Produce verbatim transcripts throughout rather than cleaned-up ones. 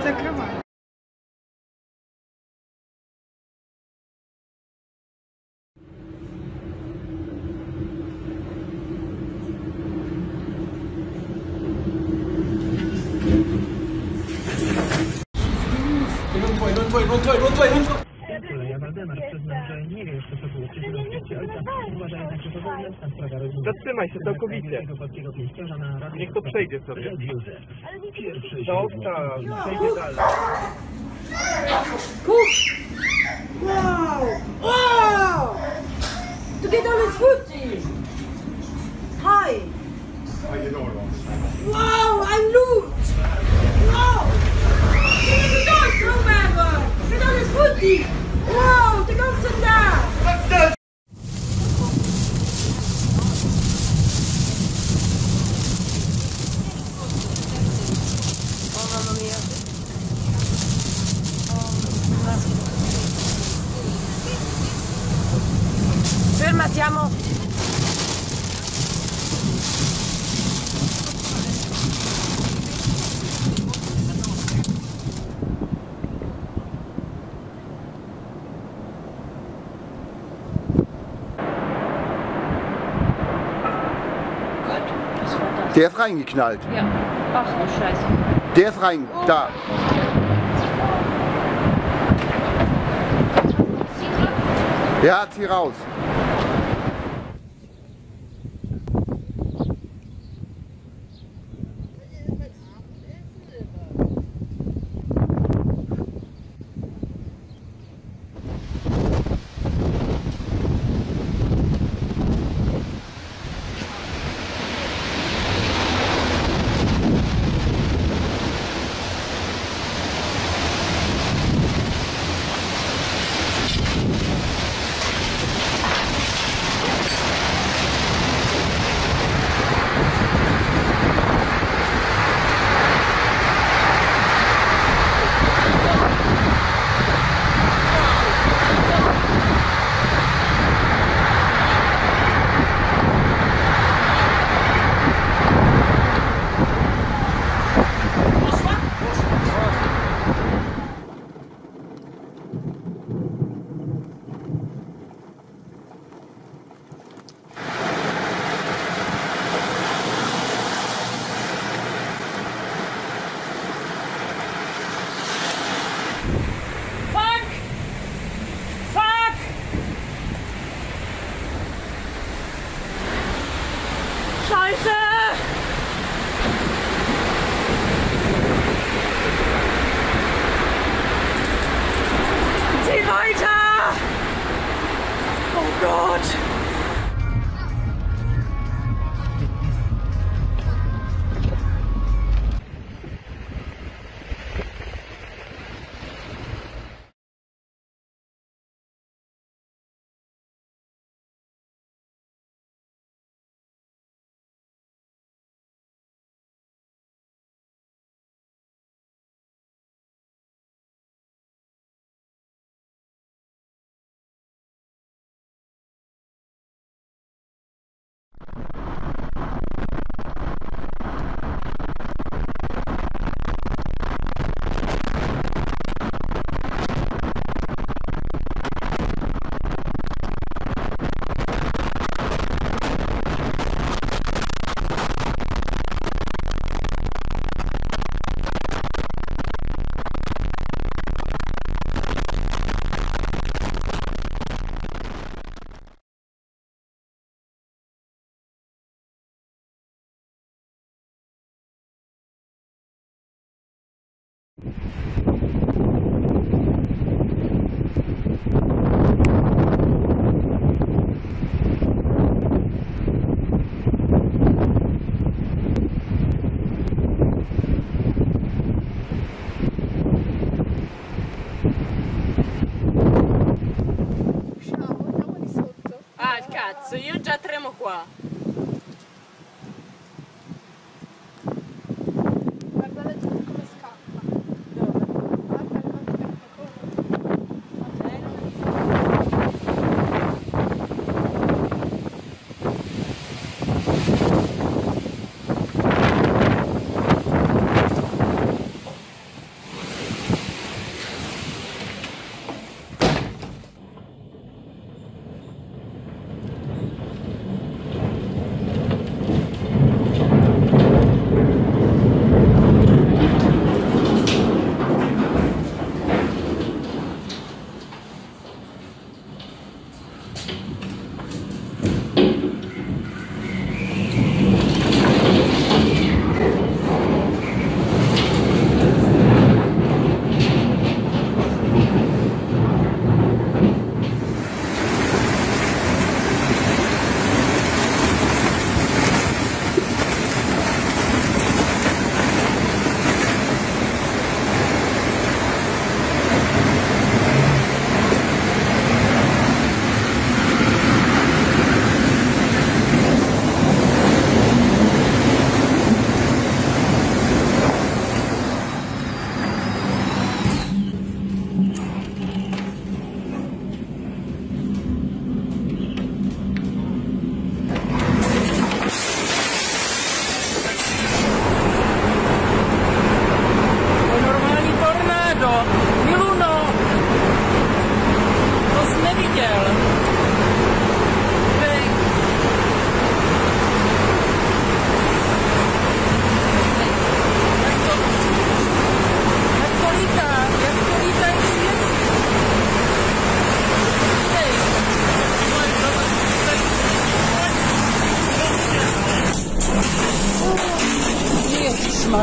закрывай. Zatrzymaj się całkowicie. Niech to przejdzie sobie. Zostaw, przejdzie dalej. Wow! Wow! Du geht alles gut! Hi! Wow, ein Loot! Wow! Sie sind dort, Robert! Geht alles gut! Wow, der ganze Tag! Fermatiamo! Der ist reingeknallt. Ja. Ach du Scheiße. Der ist rein. Da. Ja, zieh raus. Cazzo, io già tremo qua. Guarda la gente come scappa. Dove? Guarda quanto tempo corre.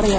Italia.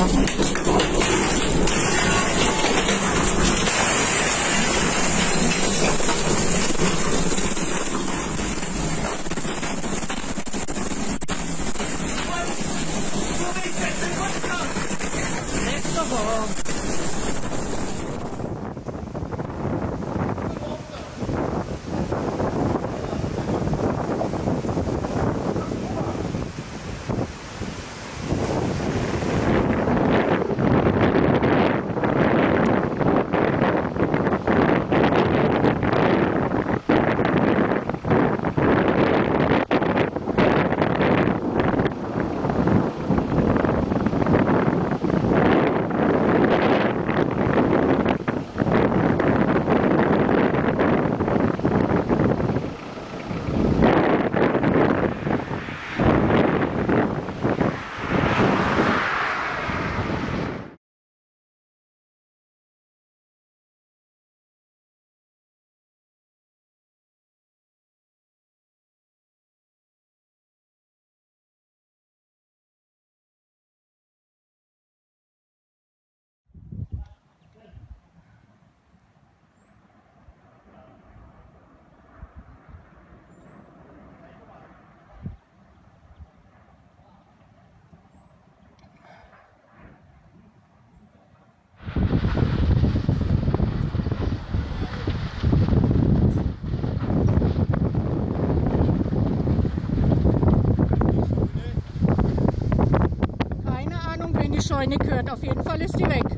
Die Scheune gehört. Auf jeden Fall ist die weg.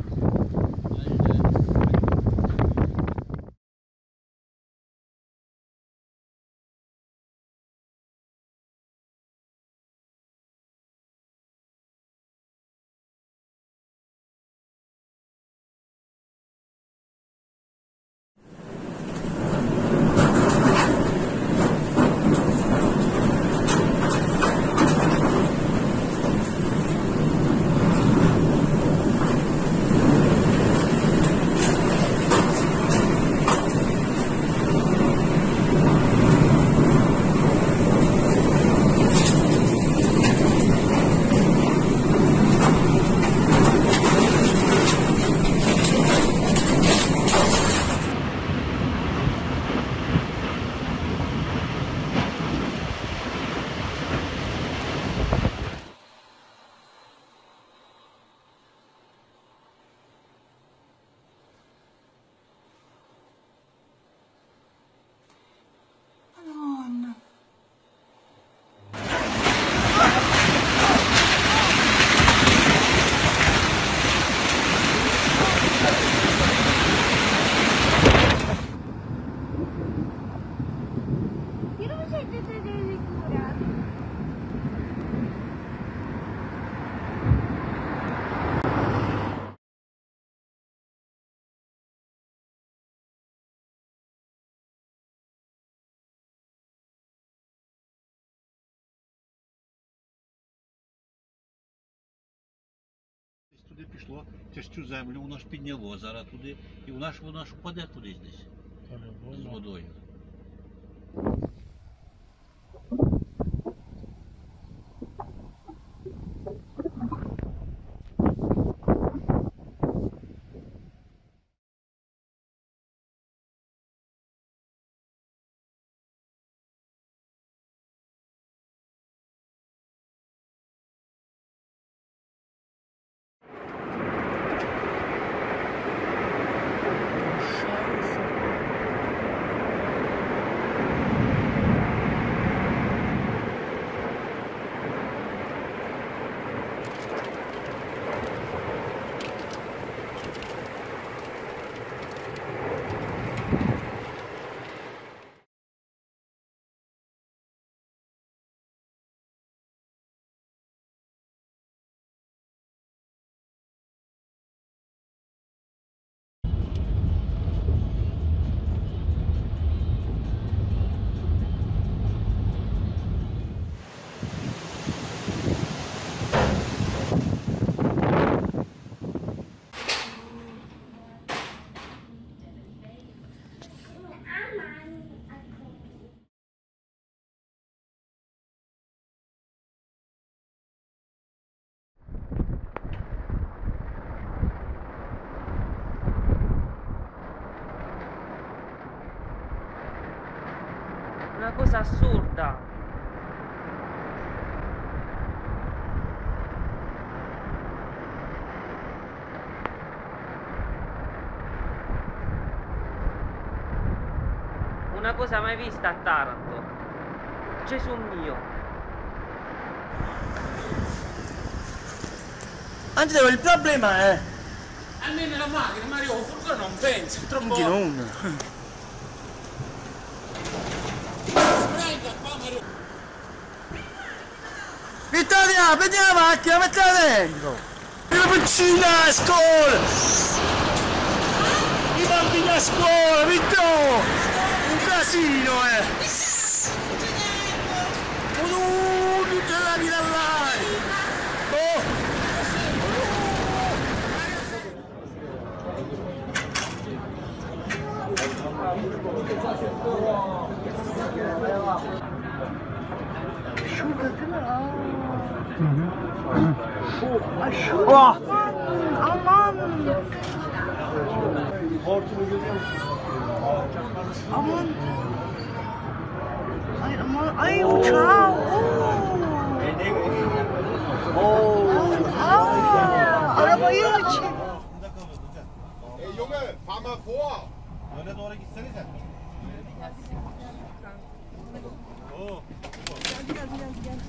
Туди пішло, через цю землю воно ж підняло зараз туди, і воно ж воно ж впаде кудись десь з водою. cosa assurda. Una cosa mai vista a Taranto. Gesù mio. Angelo, il problema è... A me nella macchina, Mario, il furgone non penso, è troppo... Quindi non... Prenda qua, Mario. Italia, prendi la macchina, mettila dentro! La piccina a scuola! I bambini a scuola, Vitto! Un casino, eh! Oh, non c'è la vita là! Oh! Şurada değil mi? Aa. Ay şurada. Aman. Aman. Ay aman. Ay uçağı. Oo. Aa, arabayı açın. Ey Junge, fahr mal vor! Öyle doğru gitsenize. Oo. Gel gel gel gel.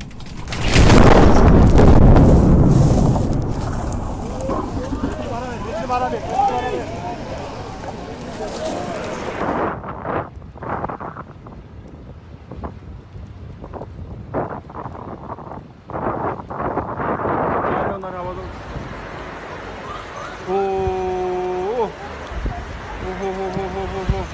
Para ver, para ver. Onlar havada. Oo. Oh oh oh oh oh oh.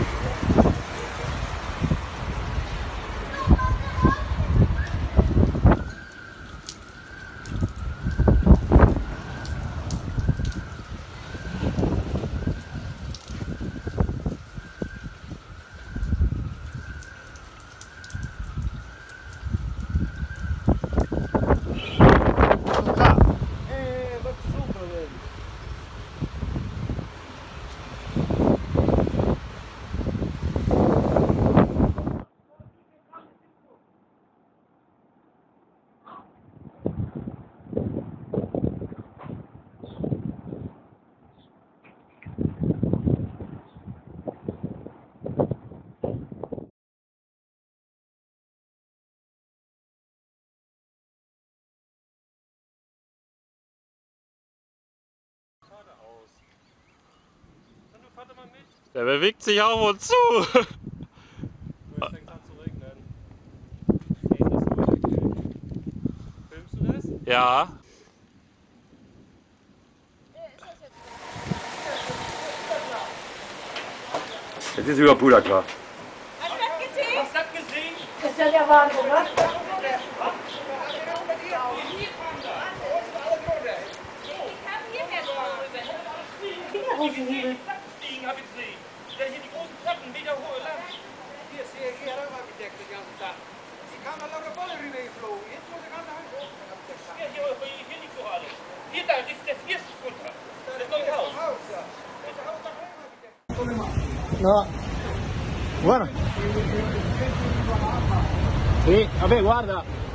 Der bewegt sich auf und zu. Es fängt an zu regnen. Geht das weitergehen? Filmst du das? Ja. Jetzt ist über Puder klar. Hast du das gesehen? Hast du das gesehen? Das ist ja der Wahnsinn, oder? Kinderhosenhebel. Fliegen habe ich gesehen. Der hier die großen Treppen, Meter hohe lang. Hier zie je hier ook abgedekt de hele dag. Die gaan al lange ballen erin gevlogen. Jetzt moet ik aan de hand opgedekt. Ja, hier, hier, hier liegt so alles. Hier, da, das ist das erste runter. Das neue Haus. No. Guarda. Sì, vabbè, guarda.